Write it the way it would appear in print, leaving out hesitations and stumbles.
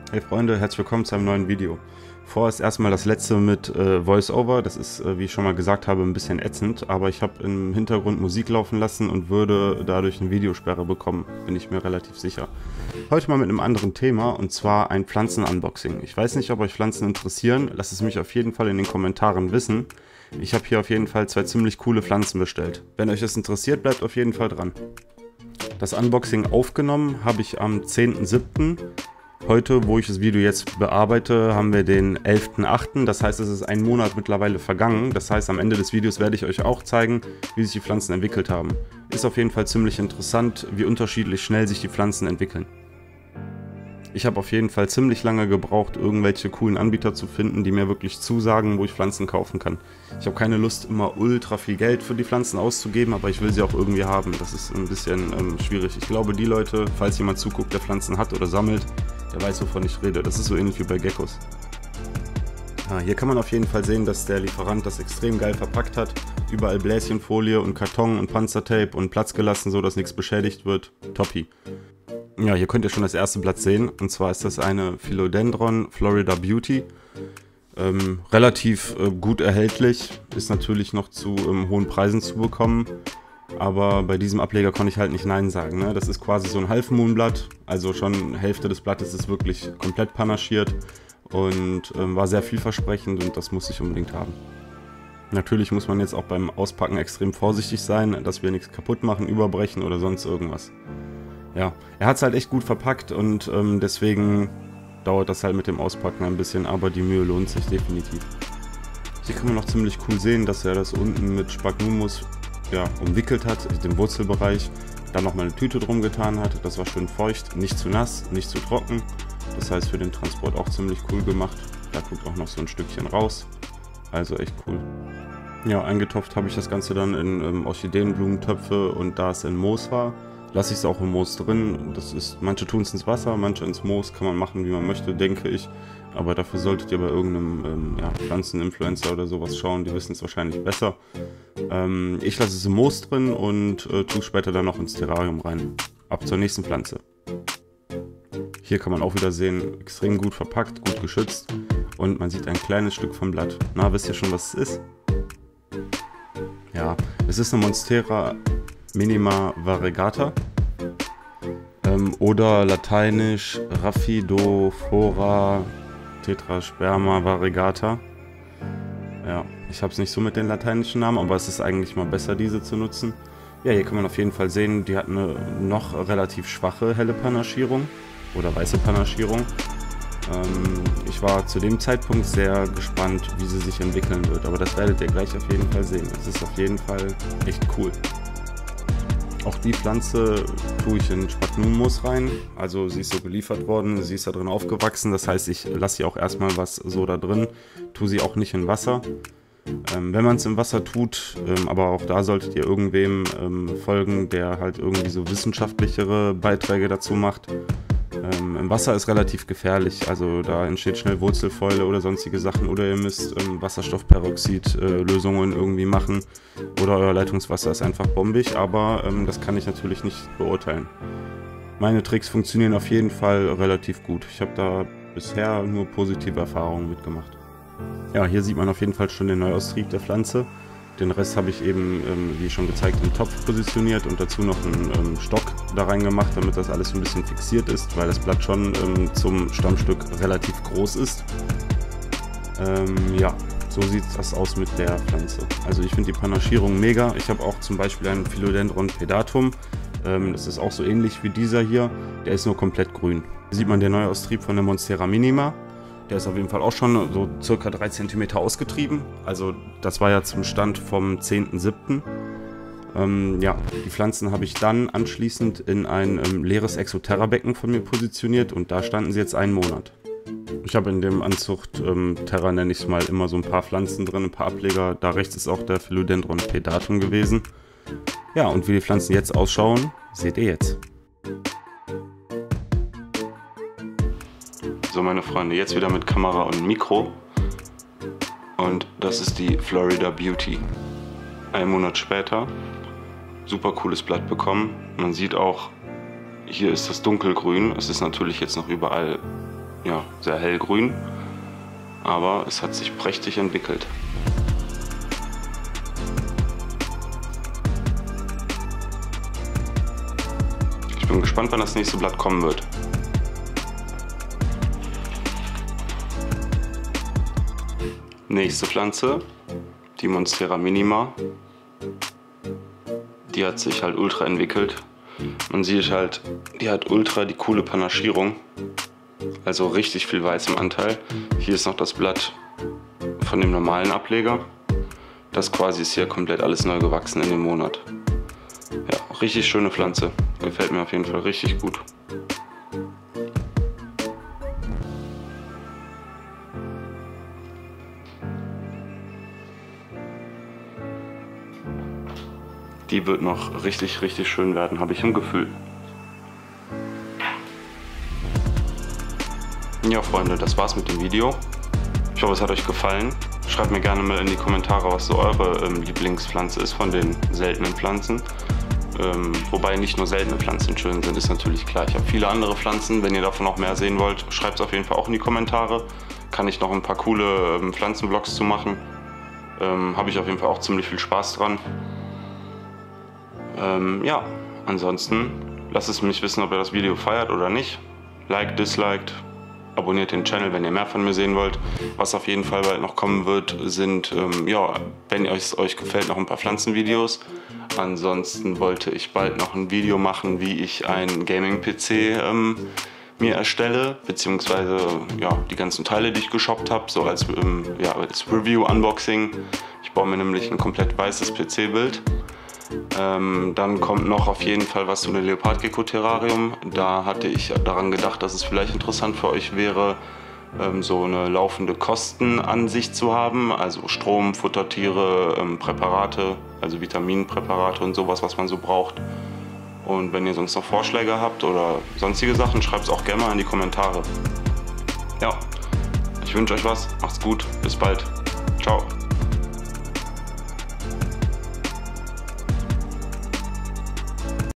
Hey Freunde, herzlich willkommen zu einem neuen Video. Vorerst erstmal das letzte mit Voice-Over. Das ist, wie ich schon mal gesagt habe, ein bisschen ätzend, aber ich habe im Hintergrund Musik laufen lassen und würde dadurch eine Videosperre bekommen, bin ich mir relativ sicher. Heute mal mit einem anderen Thema, und zwar ein Pflanzen-Unboxing. Ich weiß nicht, ob euch Pflanzen interessieren, lasst es mich auf jeden Fall in den Kommentaren wissen. Ich habe hier auf jeden Fall zwei ziemlich coole Pflanzen bestellt. Wenn euch das interessiert, bleibt auf jeden Fall dran. Das Unboxing aufgenommen habe ich am 10.07. Heute, wo ich das Video jetzt bearbeite, haben wir den 11.08. Das heißt, es ist ein Monat mittlerweile vergangen. Das heißt, am Ende des Videos werde ich euch auch zeigen, wie sich die Pflanzen entwickelt haben. Ist auf jeden Fall ziemlich interessant, wie unterschiedlich schnell sich die Pflanzen entwickeln. Ich habe auf jeden Fall ziemlich lange gebraucht, irgendwelche coolen Anbieter zu finden, die mir wirklich zusagen, wo ich Pflanzen kaufen kann. Ich habe keine Lust, immer ultra viel Geld für die Pflanzen auszugeben, aber ich will sie auch irgendwie haben. Das ist ein bisschen schwierig. Ich glaube, die Leute, falls jemand zuguckt, der Pflanzen hat oder sammelt, der weiß, wovon ich rede. Das ist so ähnlich wie bei Geckos. Ja, hier kann man auf jeden Fall sehen, dass der Lieferant das extrem geil verpackt hat. Überall Bläschenfolie und Karton und Panzertape und Platz gelassen, so dass nichts beschädigt wird. Toppi. Ja, hier könnt ihr schon das erste Blatt sehen. Und zwar ist das eine Philodendron Florida Beauty. Relativ gut erhältlich. Ist natürlich noch zu hohen Preisen zu bekommen. Aber bei diesem Ableger konnte ich halt nicht Nein sagen. Ne? Das ist quasi so ein Half-Moon-Blatt. Also schon Hälfte des Blattes ist wirklich komplett panaschiert. Und war sehr vielversprechend und das muss ich unbedingt haben. Natürlich muss man jetzt auch beim Auspacken extrem vorsichtig sein, dass wir nichts kaputt machen, überbrechen oder sonst irgendwas. Ja, er hat es halt echt gut verpackt und deswegen dauert das halt mit dem Auspacken ein bisschen, aber die Mühe lohnt sich definitiv. Hier kann man noch ziemlich cool sehen, dass er das unten mit Sphagnum-Mus umwickelt hat, den Wurzelbereich, dann nochmal eine Tüte drum getan hat, das war schön feucht, nicht zu nass, nicht zu trocken, das heißt für den Transport auch ziemlich cool gemacht. Da guckt auch noch so ein Stückchen raus, also echt cool. Ja, eingetopft habe ich das Ganze dann in Orchideenblumentöpfe und da es in Moos war, lasse ich es auch im Moos drin. Das ist, manche tun es ins Wasser, manche ins Moos, kann man machen wie man möchte, denke ich. Aber dafür solltet ihr bei irgendeinem Pflanzeninfluencer oder sowas schauen, die wissen es wahrscheinlich besser. Ich lasse es im Moos drin und tue später dann noch ins Terrarium rein. Ab zur nächsten Pflanze. Hier kann man auch wieder sehen, extrem gut verpackt, gut geschützt und man sieht ein kleines Stück vom Blatt. Na, wisst ihr schon, was es ist? Ja, es ist eine Monstera Minima Variegata oder lateinisch Rhaphidophora Tetrasperma Variegata. Ja, ich habe es nicht so mit den lateinischen Namen, aber es ist eigentlich mal besser, diese zu nutzen. Ja, hier kann man auf jeden Fall sehen, die hat eine noch relativ schwache helle Panaschierung oder weiße Panaschierung. Ich war zu dem Zeitpunkt sehr gespannt, wie sie sich entwickeln wird, aber das werdet ihr gleich auf jeden Fall sehen. Es ist auf jeden Fall echt cool. Auch die Pflanze tue ich in Sphagnum-Mus rein, also sie ist so geliefert worden, sie ist da drin aufgewachsen, das heißt, ich lasse sie auch erstmal was so da drin, tue sie auch nicht in Wasser. Wenn man es im Wasser tut, aber auch da solltet ihr irgendwem folgen, der halt irgendwie so wissenschaftlichere Beiträge dazu macht. Im Wasser ist relativ gefährlich, also da entsteht schnell Wurzelfäule oder sonstige Sachen oder ihr müsst Wasserstoffperoxid Lösungen irgendwie machen oder euer Leitungswasser ist einfach bombig, aber das kann ich natürlich nicht beurteilen. Meine Tricks funktionieren auf jeden Fall relativ gut. Ich habe da bisher nur positive Erfahrungen mitgemacht. Ja, hier sieht man auf jeden Fall schon den Neuaustrieb der Pflanze. Den Rest habe ich eben, wie schon gezeigt, im Topf positioniert und dazu noch einen Stock da rein gemacht, damit das alles ein bisschen fixiert ist, weil das Blatt schon zum Stammstück relativ groß ist. Ja, so sieht das aus mit der Pflanze. Also ich finde die Panaschierung mega. Ich habe auch zum Beispiel einen Philodendron pedatum. Das ist auch so ähnlich wie dieser hier. Der ist nur komplett grün. Hier sieht man den Neuaustrieb von der Monstera Minima. Der ist auf jeden Fall auch schon so circa 3 cm ausgetrieben. Also das war ja zum Stand vom 10.07. Ja, die Pflanzen habe ich dann anschließend in ein leeres Exoterra-Becken von mir positioniert und da standen sie jetzt einen Monat. Ich habe in dem Anzucht Terra, nenne ich es mal, immer so ein paar Pflanzen drin, ein paar Ableger. Da rechts ist auch der Philodendron pedatum gewesen. Ja, und wie die Pflanzen jetzt ausschauen, seht ihr jetzt. So meine Freunde, jetzt wieder mit Kamera und Mikro und das ist die Florida Beauty. Einen Monat später, super cooles Blatt bekommen. Man sieht auch, hier ist das dunkelgrün, es ist natürlich jetzt noch überall ja, sehr hellgrün, aber es hat sich prächtig entwickelt. Ich bin gespannt, wann das nächste Blatt kommen wird. Nächste Pflanze, die Monstera minima. Die hat sich halt ultra entwickelt. Man sieht halt, die hat ultra die coole Panaschierung. Also richtig viel Weiß im Anteil. Hier ist noch das Blatt von dem normalen Ableger. Das quasi ist hier komplett alles neu gewachsen in dem Monat. Ja, richtig schöne Pflanze. Gefällt mir auf jeden Fall richtig gut. Die wird noch richtig, richtig schön werden, habe ich im Gefühl. Ja, Freunde, das war's mit dem Video. Ich hoffe, es hat euch gefallen. Schreibt mir gerne mal in die Kommentare, was so eure Lieblingspflanze ist von den seltenen Pflanzen. Wobei nicht nur seltene Pflanzen schön sind, ist natürlich klar. Ich habe viele andere Pflanzen. Wenn ihr davon noch mehr sehen wollt, schreibt es auf jeden Fall auch in die Kommentare. Kann ich noch ein paar coole Pflanzenvlogs zu machen. Habe ich auf jeden Fall auch ziemlich viel Spaß dran. Ja, ansonsten lasst es mich wissen, ob ihr das Video feiert oder nicht. Liked, disliked, abonniert den Channel, wenn ihr mehr von mir sehen wollt. Was auf jeden Fall bald noch kommen wird, sind, ja, wenn es euch gefällt, noch ein paar Pflanzenvideos. Ansonsten wollte ich bald noch ein Video machen, wie ich einen Gaming-PC mir erstelle, beziehungsweise ja, die ganzen Teile, die ich geshoppt habe, so als, ja, als Review-Unboxing. Ich baue mir nämlich ein komplett weißes PC-Bild. Dann kommt noch auf jeden Fall was zu dem Leopardgecko-Terrarium. Da hatte ich daran gedacht, dass es vielleicht interessant für euch wäre, so eine laufende Kostenansicht zu haben. Also Strom, Futtertiere, Präparate, also Vitaminpräparate und sowas, was man so braucht. Und wenn ihr sonst noch Vorschläge habt oder sonstige Sachen, schreibt es auch gerne mal in die Kommentare. Ja, ich wünsche euch was, macht's gut, bis bald. Ciao.